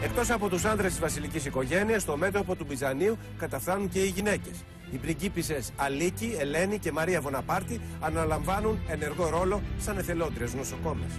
Εκτός από τους άνδρες της βασιλικής οικογένειας, στο μέτωπο του Μπιζανίου καταφθάνουν και οι γυναίκες. Οι πριγκίπισσες Αλίκη, Ελένη και Μαρία Βοναπάρτη αναλαμβάνουν ενεργό ρόλο σαν εθελόντριες νοσοκόμες.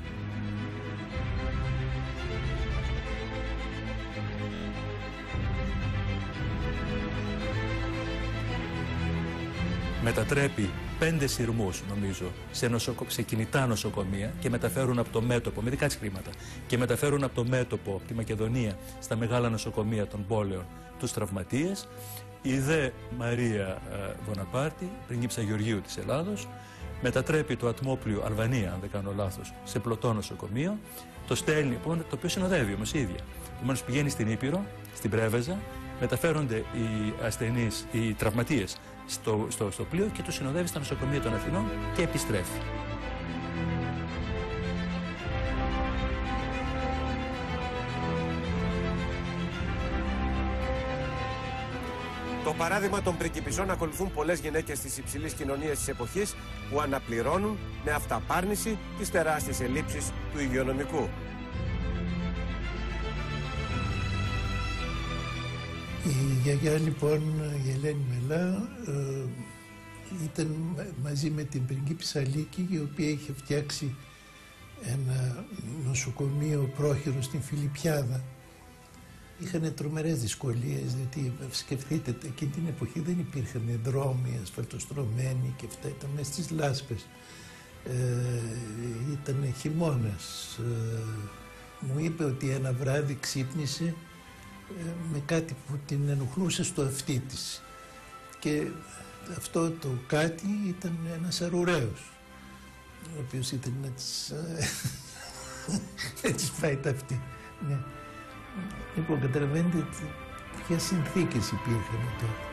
Μετατρέπει 5 σειρμούς, νομίζω, σε κινητά νοσοκομεία και μεταφέρουν από το μέτωπο, με δικά της χρήματα, και μεταφέρουν από το μέτωπο, από τη Μακεδονία, στα μεγάλα νοσοκομεία των πόλεων, τους τραυματίες. Η δε Μαρία Βοναπάρτη, πριγκίπισσα Γεωργίου της Ελλάδος, μετατρέπει το ατμόπλιο Αλβανία, αν δεν κάνω λάθος, σε πλωτό νοσοκομείο. Το στέλνει, το οποίο συνοδεύει όμως η ίδια. Επομένως πηγαίνει στην Ήπειρο, στην Πρέβεζα, μεταφέρονται οι ασθενείς, οι τραυματίες στο πλοίο και τους συνοδεύει στα νοσοκομεία των Αθηνών και επιστρέφει. Το παράδειγμα των πριγκιπισσών ακολουθούν πολλές γυναίκες της υψηλής κοινωνίας της εποχής που αναπληρώνουν με αυταπάρνηση τις τεράστιες ελλείψεις του υγειονομικού. Η γιαγιά λοιπόν, η Ελένη Μελά, ήταν μαζί με την πριγκίπισσα Αλίκη, η οποία είχε φτιάξει ένα νοσοκομείο πρόχειρο στην Φιλιππιάδα. Είχαν τρομερές δυσκολίες, διότι σκεφτείτε, εκείνη την εποχή δεν υπήρχαν δρόμοι ασφαλτοστρωμένοι και αυτά, ήταν μέσα στις λάσπες. Ήταν χειμώνας. Μου είπε ότι ένα βράδυ ξύπνησε με κάτι που την ενοχλούσε στο αυτί της. Και αυτό το κάτι ήταν ένας αρουραίος, ο οποίος ήταν να της φάει τα αυτή. Ναι. Λοιπόν, καταλαβαίνετε ποιες συνθήκες υπήρχαν τότε.